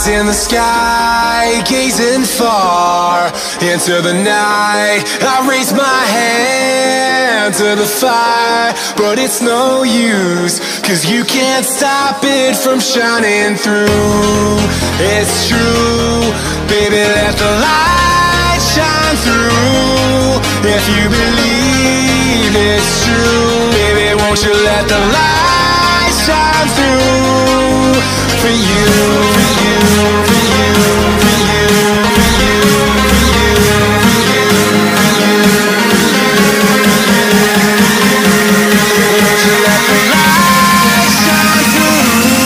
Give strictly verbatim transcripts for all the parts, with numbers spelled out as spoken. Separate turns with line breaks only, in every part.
In the sky, gazing far into the night, I raise my hand to the fire, but it's no use, cause you can't stop it from shining through. It's true, baby, let the light shine through. If you believe it's true, baby, won't you let the light shine through for you, for you, for you, for you, for you, for you, for you, won't you let the light shine through?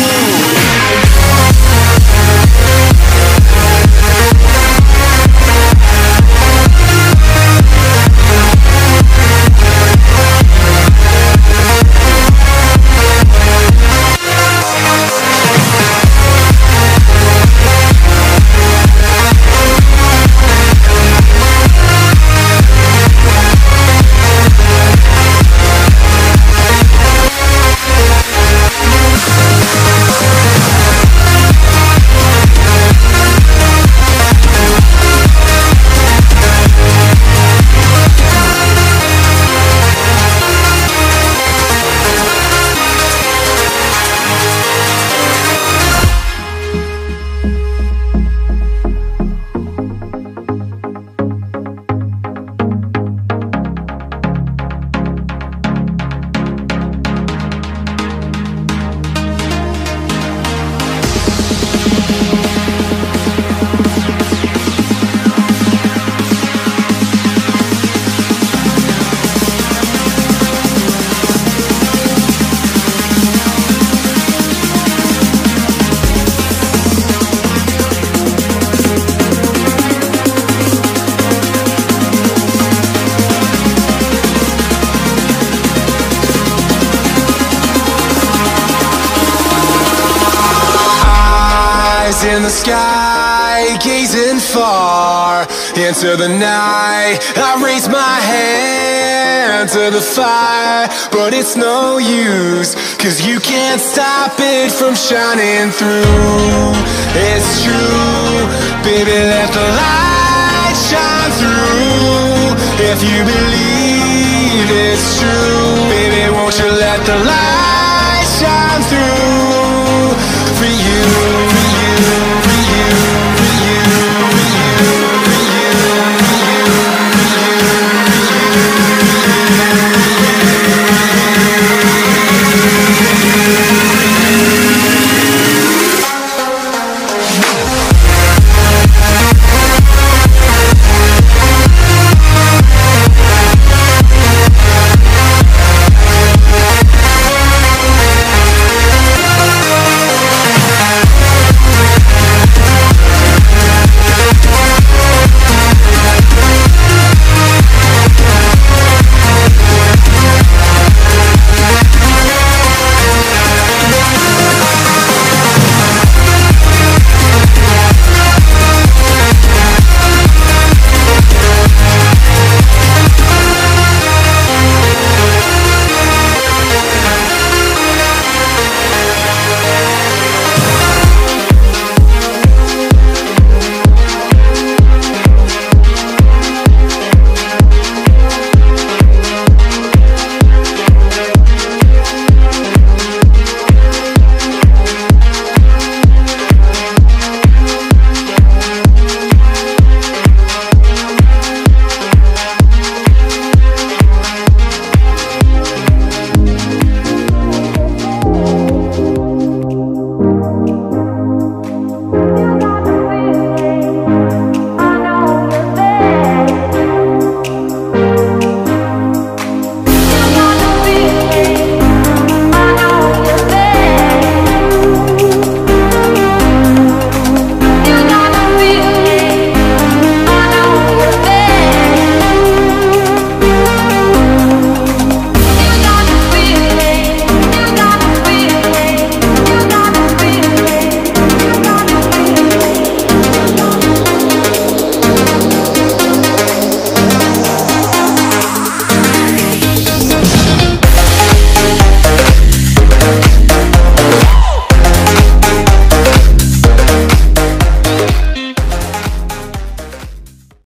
In the sky, gazing far into the night, I raise my hand to the fire, but it's no use, cause you can't stop it from shining through. It's true, baby, let the light shine through. If you believe it's true, baby, won't you let the light